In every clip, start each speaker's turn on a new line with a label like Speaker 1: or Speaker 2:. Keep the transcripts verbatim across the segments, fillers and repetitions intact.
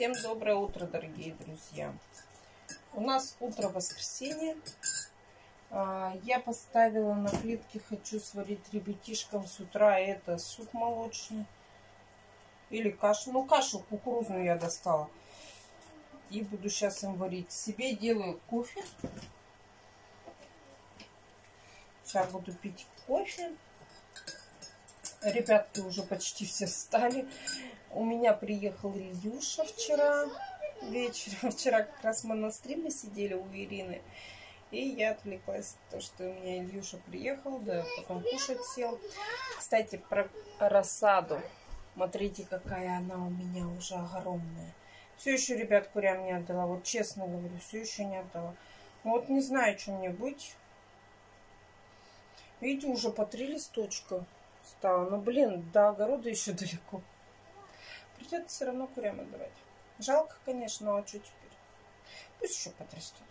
Speaker 1: Всем доброе утро, дорогие друзья. У нас утро воскресенье. Я поставила на плитке, хочу сварить ребятишкам с утра. Это суп молочный или кашу. Ну, кашу кукурузную я достала. И буду сейчас им варить. Себе делаю кофе. Сейчас буду пить кофе. Ребятки уже почти все встали. У меня приехал Ильюша вчера вечером. Вчера как раз мы на стриме сидели у Ирины. И я отвлеклась на то, что у меня Ильюша приехал, да, потом кушать сел. Кстати, про рассаду. Смотрите, какая она у меня уже огромная. Все еще, ребят, курям не отдала. Вот честно говорю, все еще не отдала. Вот не знаю, что мне быть. Видите, уже по три листочка стало. Но, блин, до огорода еще далеко. Придется все равно курям отдавать. Жалко, конечно, а что теперь? Пусть еще подрастет.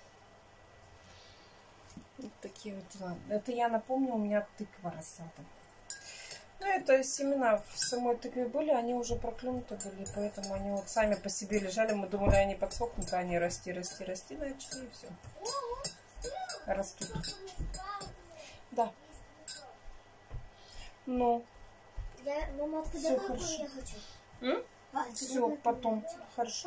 Speaker 1: Вот такие вот дела. Это я напомню, у меня тыква рассада. Ну, это семена в самой тыкве были, они уже проклюнуты были, поэтому они вот сами по себе лежали. Мы думали, они подсохнут, а они расти, расти, расти начали, и все. Растут. Да. Ну.
Speaker 2: Я, мама, откуда
Speaker 1: все хорошо.
Speaker 2: Я хочу.
Speaker 1: М? А, все, потом. Хорошо?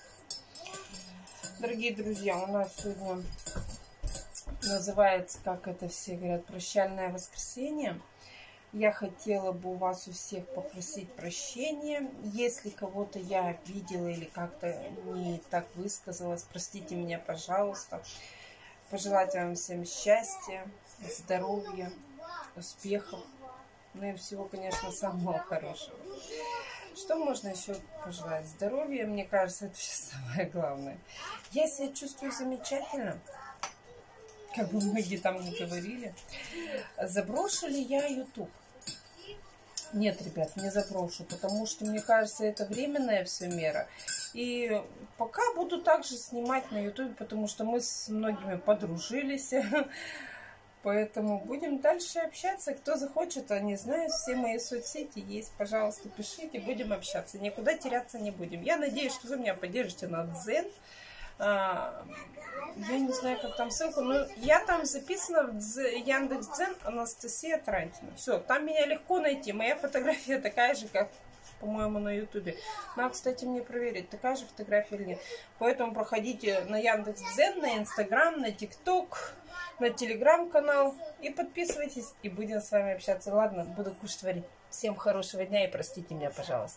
Speaker 1: Дорогие друзья, у нас сегодня называется, как это все говорят, прощальное воскресенье. Я хотела бы у вас у всех попросить прощения. Если кого-то я обидела или как-то не так высказалась, простите меня, пожалуйста. Пожелать вам всем счастья, здоровья, успехов. Ну и всего, конечно, самого хорошего. Что можно еще пожелать? Здоровья, мне кажется, это сейчас самое главное. Я себя чувствую замечательно. Как бы многие там не говорили. Заброшу ли я YouTube? Нет, ребят, не заброшу, потому что, мне кажется, это временная все мера. И пока буду также снимать на YouTube, потому что мы с многими подружились. Поэтому будем дальше общаться. Кто захочет, а не знаю, все мои соцсети есть. Пожалуйста, пишите, будем общаться. Никуда теряться не будем. Я надеюсь, что вы меня поддержите на Дзен. А, я не знаю, как там ссылка, но я там записана в Яндекс.Дзен Анастасия Тарантина. Все, там меня легко найти. Моя фотография такая же, как, по-моему, на Ютубе. Надо, кстати, мне проверить, такая же фотография или нет. Поэтому проходите на Яндекс.Дзен, на Инстаграм, на ТикТок, на Телеграм-канал и подписывайтесь, и будем с вами общаться. Ладно, буду кушать варить. Всем хорошего дня и простите меня, пожалуйста.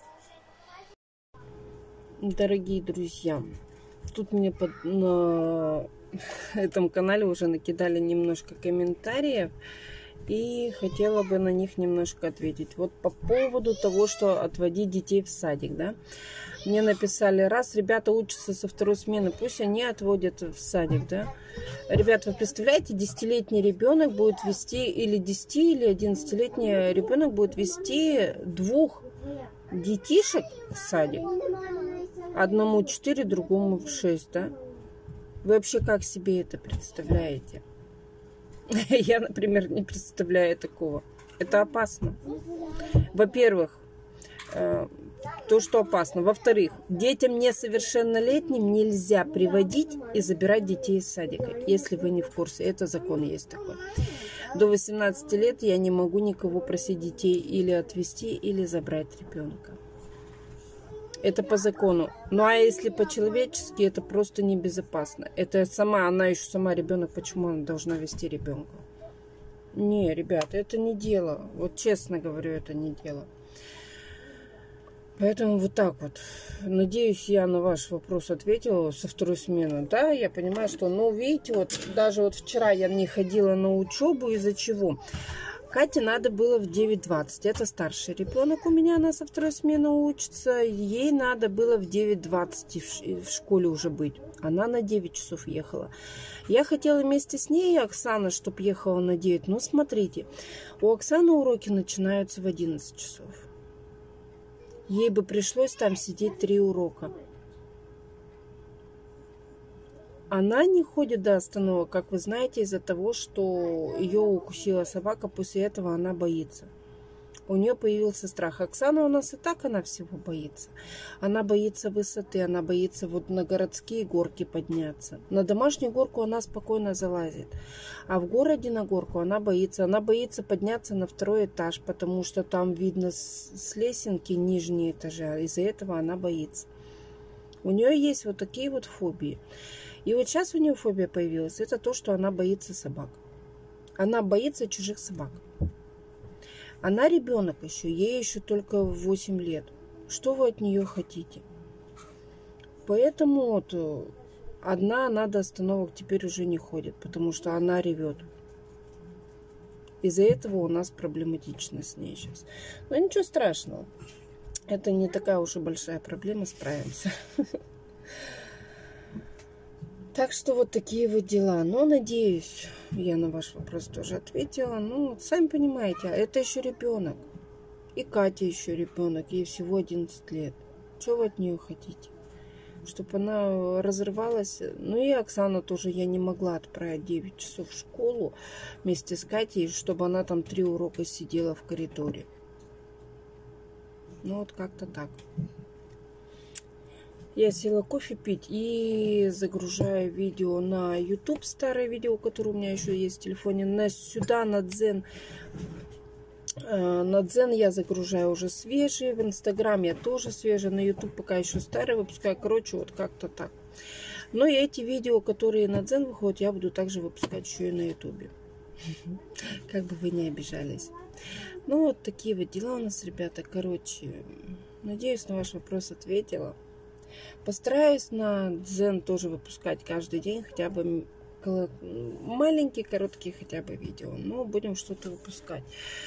Speaker 1: Дорогие друзья, тут мне под, на этом канале уже накидали немножко комментариев, и хотела бы на них немножко ответить. Вот по поводу того, что отводить детей в садик, да. Мне написали, раз ребята учатся со второй смены, пусть они отводят в садик, да. Ребята, вы представляете, десятилетний ребенок будет вести, или десяти, или одиннадцатилетний ребенок будет вести двух детишек в садик. Одному четыре, другому шесть, да? Вы вообще как себе это представляете? Я, например, не представляю такого. Это опасно. Во-первых, то, что опасно. Во-вторых, детям несовершеннолетним нельзя приводить и забирать детей из садика, если вы не в курсе. Это закон есть такой. До восемнадцати лет я не могу никого просить детей или отвезти, или забрать ребенка. Это по закону. Ну а если по-человечески, это просто небезопасно. Это сама, она еще сама ребенок, почему она должна вести ребенка? Не, ребята, это не дело. Вот честно говорю, это не дело. Поэтому вот так вот. Надеюсь, я на ваш вопрос ответила со второй смены. Да, я понимаю, что, ну, видите, вот даже вот вчера я не ходила на учебу, из-за чего? Кате надо было в девять двадцать. Это старший ребенок у меня, она со второй смены учится. Ей надо было в девять двадцать в школе уже быть. Она на девять часов ехала. Я хотела вместе с ней, Оксана, чтобы ехала на девять. Но смотрите, у Оксаны уроки начинаются в одиннадцать часов. Ей бы пришлось там сидеть три урока. Она не ходит до остановок, как вы знаете, из-за того, что ее укусила собака. После этого она боится. У нее появился страх. Оксана у нас и так она всего боится. Она боится высоты, она боится вот на городские горки подняться. На домашнюю горку она спокойно залазит. А в городе на горку она боится. Она боится подняться на второй этаж, потому что там видно с, с лесенки нижние этажи. Из-за этого она боится. У нее есть вот такие вот фобии. И вот сейчас у нее фобия появилась. Это то, что она боится собак. Она боится чужих собак. Она ребенок еще, ей еще только восемь лет. Что вы от нее хотите? Поэтому вот одна она до остановок теперь уже не ходит, потому что она ревет. Из-за этого у нас проблематично с ней сейчас. Но ничего страшного. Это не такая уж и большая проблема, справимся. Так что вот такие вот дела. Но надеюсь, я на ваш вопрос тоже ответила. Ну, сами понимаете, это еще ребенок. И Катя еще ребенок, ей всего одиннадцать лет. Что вы от нее хотите? Чтобы она разрывалась. Ну и Оксана тоже я не могла отправить девять часов в школу вместе с Катей, чтобы она там три урока сидела в коридоре. Ну вот как-то так. Я села кофе пить и загружаю видео на YouTube, старое видео, которое у меня еще есть в телефоне, на сюда, на Дзен. На Дзен я загружаю уже свежие, в Инстаграм я тоже свежие, на YouTube пока еще старые выпускаю. Короче, вот как-то так. Но и эти видео, которые на Дзен выходят, я буду также выпускать еще и на YouTube. Как бы вы не обижались. Ну, вот такие вот дела у нас, ребята. Короче, надеюсь, на ваш вопрос ответила. Постараюсь на Дзен тоже выпускать каждый день хотя бы маленькие, короткие хотя бы видео. Но будем что-то выпускать.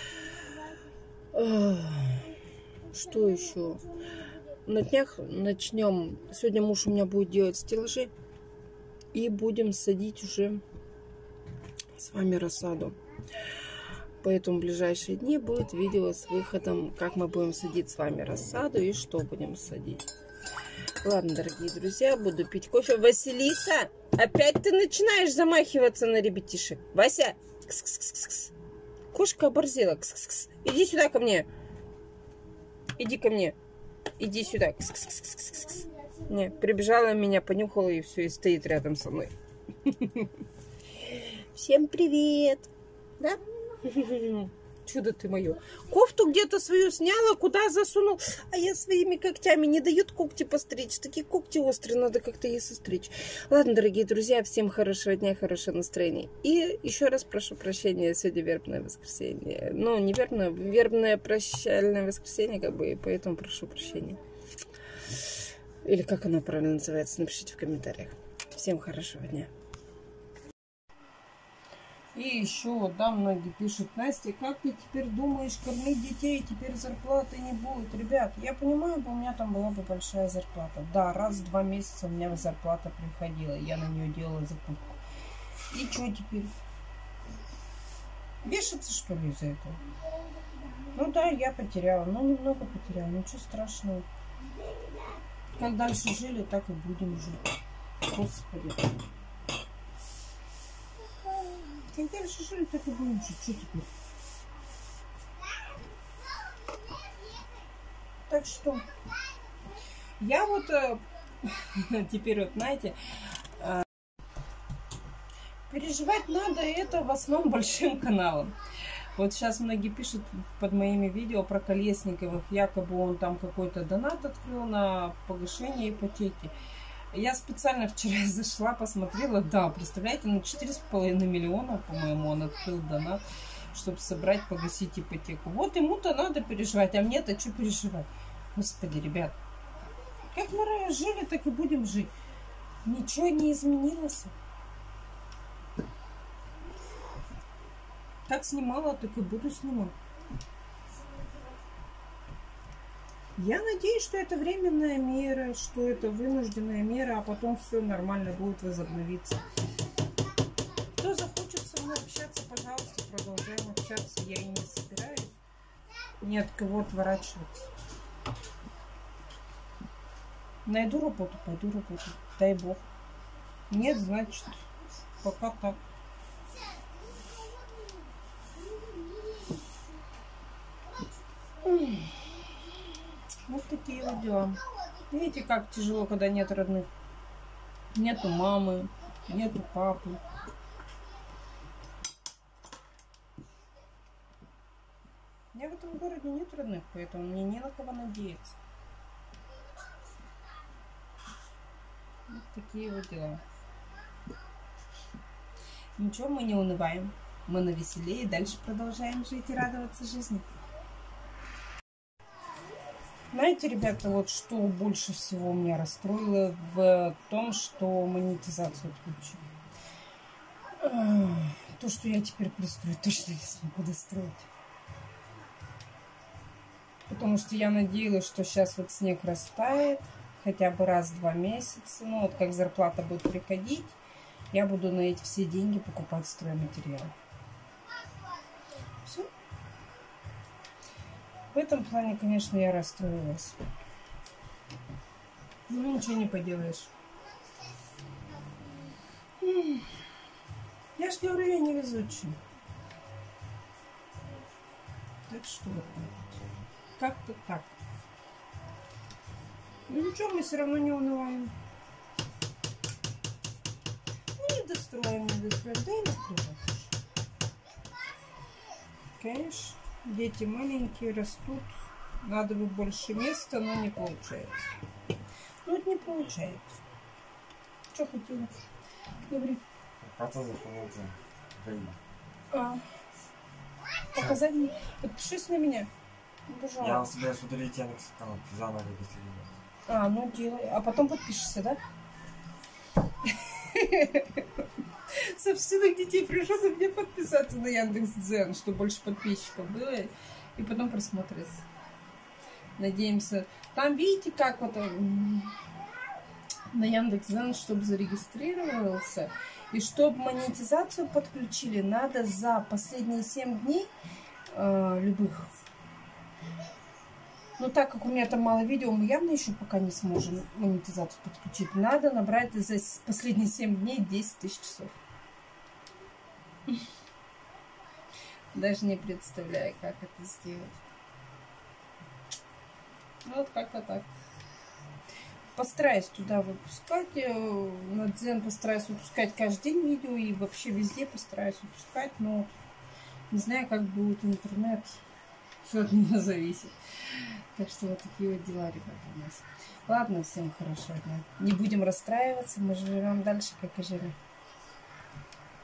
Speaker 1: Что еще? На днях начнем. Сегодня муж у меня будет делать стеллажи. И будем садить уже с вами рассаду. Поэтому в ближайшие дни будет видео с выходом, как мы будем садить с вами рассаду и что будем садить. Ладно, дорогие друзья, буду пить кофе. Василиса, опять ты начинаешь замахиваться на ребятишек. Вася, кс-кс-кс-кс. Кошка оборзела. Кс-кс-кс. Иди сюда ко мне. Иди ко мне. Иди сюда. Кс-кс-кс-кс-кс. Не, прибежала меня, понюхала и все, и стоит рядом со мной. Всем привет. Да? Чудо ты мое. Кофту где-то свою сняла, куда засунул. А я своими когтями не дают когти постричь. Такие когти острые, надо как-то их состричь. Ладно, дорогие друзья, всем хорошего дня, хорошего настроения. И еще раз прошу прощения, сегодня вербное воскресенье. Ну, не вербное, вербное прощальное воскресенье, как бы, и поэтому прошу прощения. Или как оно правильно называется, напишите в комментариях. Всем хорошего дня. И еще, вот, да, многие пишут: Настя, как ты теперь думаешь кормить детей, теперь зарплаты не будет? Ребят, я понимаю, у меня там была бы большая зарплата. Да, раз в два месяца у меня зарплата приходила, я на нее делала закупку. И что теперь? Вешаться, что ли, из-за этого? Ну да, я потеряла, но немного потеряла, ничего страшного. Как дальше жили, так и будем жить. Господи. Как дальше жили, так и будем жить. Что теперь? Так что я вот э, теперь вот, знаете, э, переживать надо это в основном большим каналом. Вот сейчас многие пишут под моими видео про Колесниковых, якобы он там какой-то донат открыл на погашение ипотеки. Я специально вчера зашла, посмотрела, да, представляете, на четыре с половиной миллиона, по-моему, он открыл донат, чтобы собрать, погасить ипотеку. Вот ему-то надо переживать, а мне-то что переживать? Господи, ребят, как мы жили, так и будем жить. Ничего не изменилось. Как снимала, так и буду снимать. Я надеюсь, что это временная мера, что это вынужденная мера, а потом все нормально будет возобновиться. Кто захочет со мной общаться, пожалуйста, продолжаем общаться. Я и не собираюсь ни от кого отворачиваться. Найду работу, пойду работать. Дай бог. Нет, значит, пока так. Вот такие вот дела. Видите, как тяжело, когда нет родных. Нету мамы, нету папы. У меня в этом городе нет родных, поэтому мне не на кого надеяться. Вот такие вот дела. Ничего, мы не унываем. Мы навеселее и дальше продолжаем жить и радоваться жизни. Знаете, ребята, вот что больше всего меня расстроило в том, что монетизацию отключили. То, что я теперь пристроить, точно не смогу достроить. Потому что я надеялась, что сейчас вот снег растает хотя бы раз в два месяца. Ну вот как зарплата будет приходить, я буду на эти все деньги покупать стройматериалы. Все. В этом плане, конечно, я расстроилась. Ну, ничего не поделаешь. Я же говорю, я невезучая. Так что вот как-то так. Ну ничего, мы все равно не унываем. Ну, не достроим, не достроим. Да и наплевать. Конечно, дети маленькие, растут. Надо бы больше места, но не получается. Ну, это не получается. Что хотела? Говори.
Speaker 3: Как-то заходится.
Speaker 1: А, показать мне. Подпишись на меня. Пожалуйста.
Speaker 3: Я себе удалить Яндекс аккаунт, заново регистрировать.
Speaker 1: А, ну делай. А потом подпишешься, да? Собственно, детей пришло на меня подписаться на Яндекс.Дзен, чтобы больше подписчиков было. И потом просмотреть. Надеемся. Там видите, как вот на Яндекс.Дзен, чтобы зарегистрировался. И чтобы монетизацию подключили, надо за последние семь дней э, любых. Но так как у меня там мало видео, мы явно еще пока не сможем монетизацию подключить. Надо набрать за последние семь дней десять тысяч часов. Даже не представляю, как это сделать. Вот как-то так. Постараюсь туда выпускать. На Дзен постараюсь выпускать каждый день видео. И вообще везде постараюсь выпускать. Но не знаю, как будет интернет. Все от меня зависит. Так что вот такие вот дела, ребята, у нас. Ладно, всем хорошего дня. Не будем расстраиваться. Мы живем дальше, как и жили.